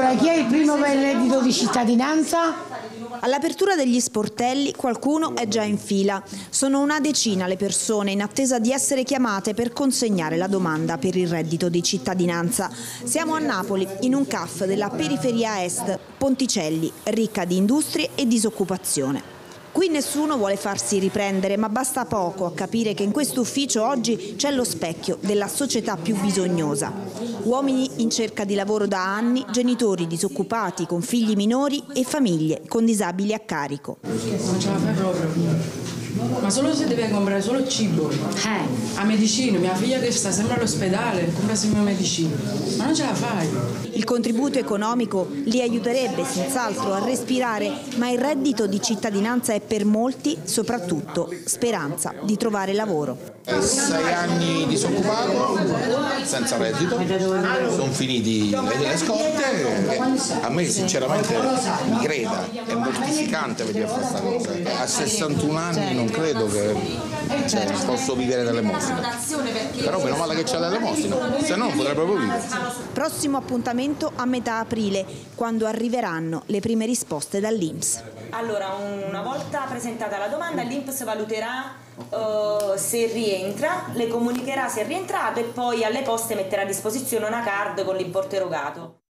Allora, chi è il primo per il reddito di cittadinanza? All'apertura degli sportelli qualcuno è già in fila. Sono una decina le persone in attesa di essere chiamate per consegnare la domanda per il reddito di cittadinanza. Siamo a Napoli, in un CAF della periferia est, Ponticelli, ricca di industrie e disoccupazione. Qui nessuno vuole farsi riprendere, ma basta poco a capire che in questo ufficio oggi c'è lo specchio della società più bisognosa. Uomini in cerca di lavoro da anni, genitori disoccupati con figli minori e famiglie con disabili a carico. Non ce la fai proprio. Ma solo se deve comprare solo cibo. A medicina, mia figlia che sta sempre all'ospedale, compra sempre medicina. Ma non ce la fai. Il contributo economico li aiuterebbe senz'altro a respirare, ma il reddito di cittadinanza è per molti soprattutto speranza di trovare lavoro. 6 anni disoccupato, senza reddito, sono finiti le scorte. A me sinceramente mi creda, è mortificante vedere questa cosa. A 61 anni non credo che posso vivere dell'elemosina, però meno male che c'è l'elemosina, se no non potrei proprio vivere. Prossimo appuntamento a metà aprile, quando arriveranno le prime risposte dall'INPS. Allora, una volta presentata la domanda, l'INPS valuterà se rientra, le comunicherà se è rientrato e poi alle poste metterà a disposizione una card con l'importo erogato.